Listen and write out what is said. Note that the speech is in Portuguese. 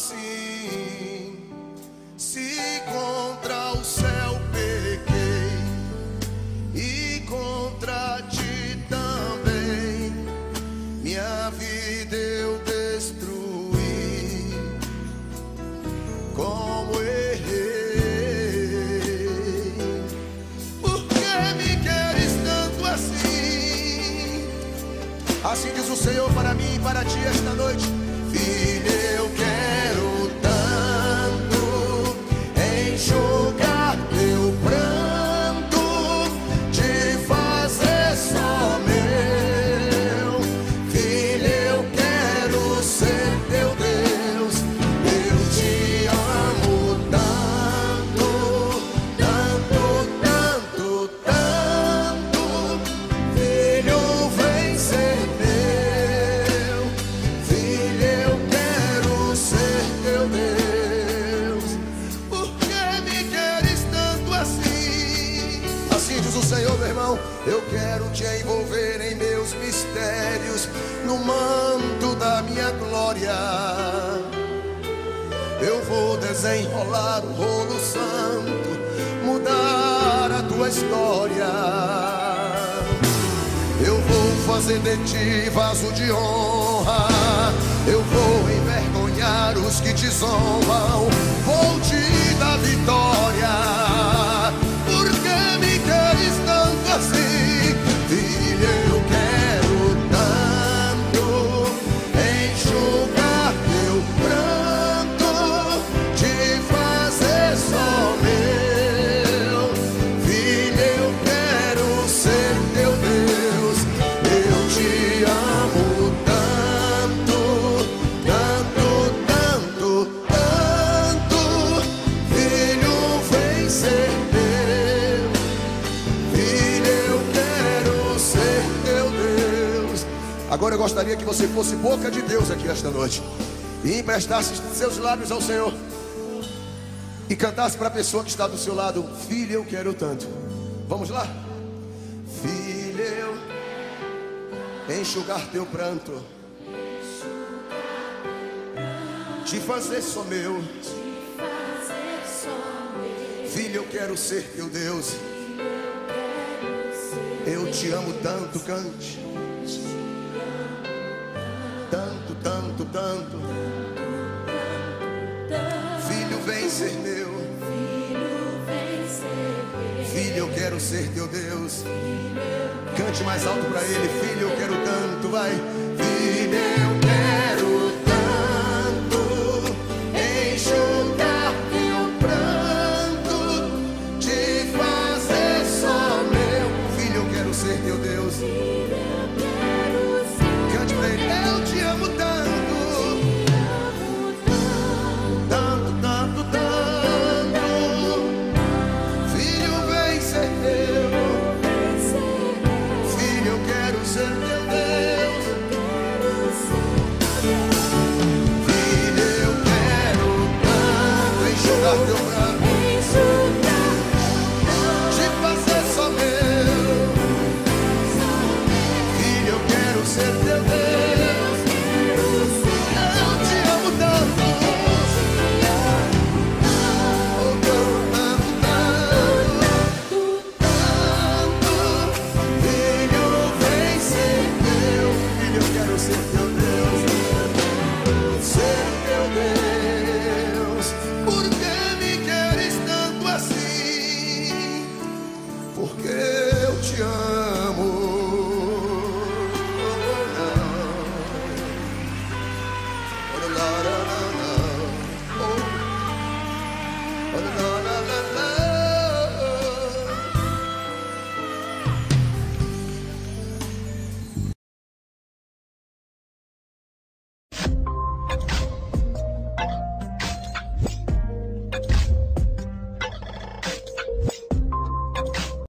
assim. Se contra o céu pequei e contra ti também, minha vida eu destruí. Como errei, por que me queres tanto assim? Assim diz o Senhor para mim e para ti esta noite: filho, eu quero tanto enxugar teu pranto, te fazer só meu. Filho, eu quero ser teu Deus. Eu te amo tanto, tanto, tanto, tanto. Filho, vem ser meu. Filho, eu quero ser teu Deus. Por que me queres tanto assim? Assim diz o Senhor, meu irmão: eu quero te envolver em meus mistérios, no manto da minha glória. Eu vou desenrolar o rolo santo, mudar a tua história. Eu vou fazer de ti vaso de honra. Eu vou envergonhar os que te zombam. Vou te dar vitória. Por que me queres tanto assim? Filho, eu quero tanto enxugar teu pranto, te fazer só meu. Filho, eu quero ser teu Deus. Eu te amo tanto, tanto, tanto, tanto. Filho, vem ser meu. Filho, eu quero ser teu Deus. Agora eu gostaria que você fosse boca de Deus aqui esta noite e emprestasse seus lábios ao Senhor e cantasse para a pessoa que está do seu lado: filho, eu quero tanto. Vamos lá? Filho, eu enxugar teu pranto, te fazer só meu. Filho, eu quero ser teu Deus. Eu te amo tanto, cante. Tanto, tanto, tanto. Filho, vem ser meu. Filho, eu quero ser teu Deus. Cante mais alto para ele: filho, eu quero tanto, vai. Filho, eu quero tanto enxugar teu pranto, te fazer só meu. Filho, eu quero ser teu Deus. Cante pra ele: eu te amo tanto, tanto, tanto, tanto. Filho, vem ser teu. Filho, eu quero ser teu Deus. Filho, eu quero tanto enxugar teu pranto, te fazer só meu. Filho, eu quero ser teu Deus. Eu te amo tanto, oh, tanto, tanto, tanto. Filho, vem ser meu. Filho, eu quero ser teu Deus. Ser teu Deus. Por que me queres tanto assim? Porque eu te amo. Oh, la, la, la, la. Oh, la, la, la, la.